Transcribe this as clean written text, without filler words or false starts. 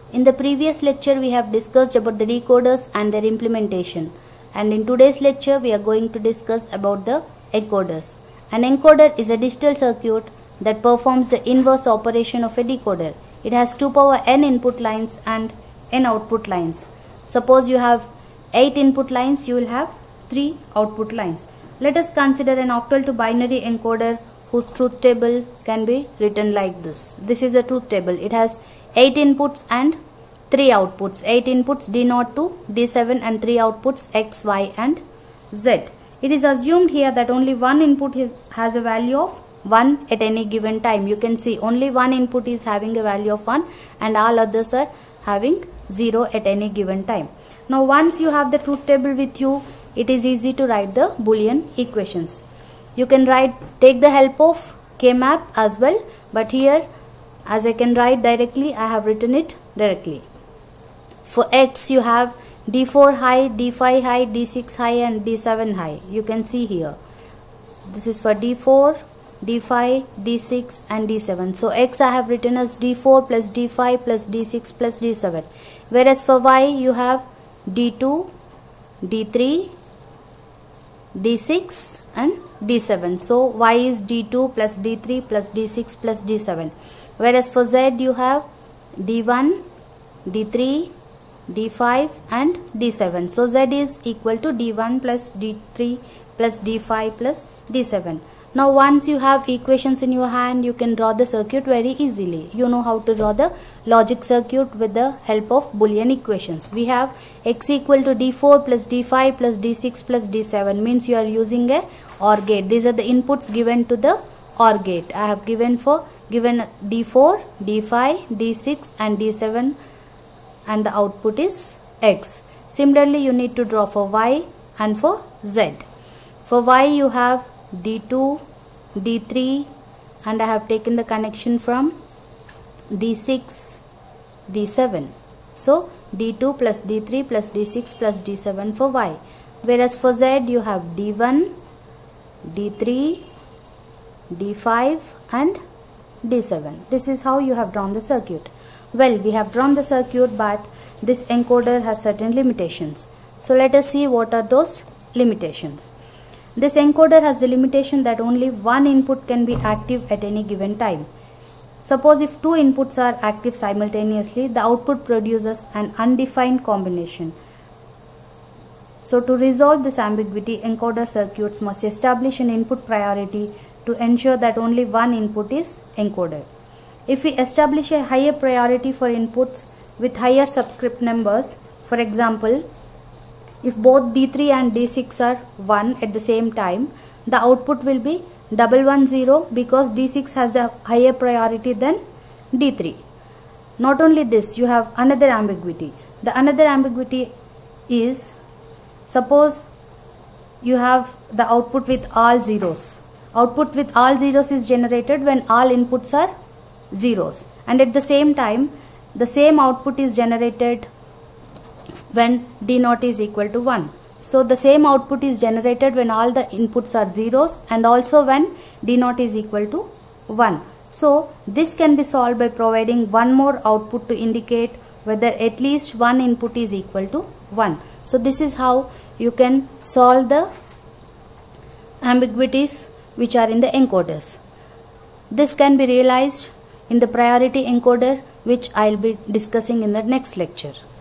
In the previous lecture, we have discussed about the decoders and their implementation. And in today's lecture, we are going to discuss about the encoders. An encoder is a digital circuit that performs the inverse operation of a decoder. It has 2 power n input lines and n output lines. Suppose you have 8 input lines, you will have 3 output lines. Let us consider an octal to binary encoder whose truth table can be written like this. This is a truth table. It has 8 inputs and 3 outputs. 8 inputs D0 to D7 and 3 outputs X, Y and Z. It is assumed here that only one input has a value of 1 at any given time. You can see only one input is having a value of 1 and all others are having 0 at any given time. Now once you have the truth table with you, it is easy to write the Boolean equations. You can take the help of K-map as well, but here as I can write directly, I have written it directly. For X you have D4 high, D5 high, D6 high and D7 high. You can see here. This is for D4, D5, D6 and D7. So X I have written as D4 plus D5 plus D6 plus D7. Whereas for Y you have D2, D3, D6 and D7. So Y is D2 plus D3 plus D6 plus D7. Whereas for Z you have D1, D3, D5 and D7. So Z is equal to D1 plus D3 plus D5 plus D7. Now once you have equations in your hand, you can draw the circuit very easily. You know how to draw the logic circuit with the help of Boolean equations. We have X equal to D4 plus D5 plus D6 plus D7, means you are using a OR gate. These are the inputs given to the OR gate. I have given D4, D5, D6 and D7 and the output is X. Similarly, you need to draw for Y and for Z. For Y you have D2, D3 and I have taken the connection from D6, D7. So D2 plus D3 plus D6 plus D7 for Y. Whereas for Z you have D1, D3, D5 and D7. This is how you have drawn the circuit. Well, we have drawn the circuit, but this encoder has certain limitations. So let us see what are those limitations. This encoder has the limitation that only one input can be active at any given time. Suppose if 2 inputs are active simultaneously, the output produces an undefined combination. So to resolve this ambiguity, encoder circuits must establish an input priority to ensure that only one input is encoded. If we establish a higher priority for inputs with higher subscript numbers, for example, if both D3 and D6 are 1 at the same time, the output will be 110 because D6 has a higher priority than D3. Not only this, you have another ambiguity. The another ambiguity is, suppose you have the output with all zeros. Output with all zeros is generated when all inputs are zeros, and at the same time the same output is generated when D0 is equal to 1. So the same output is generated when all the inputs are zeros and also when D0 is equal to 1. So this can be solved by providing one more output to indicate whether at least one input is equal to 1. So this is how you can solve the ambiguities which are in the encoders. This can be realized in the priority encoder, which I will be discussing in the next lecture.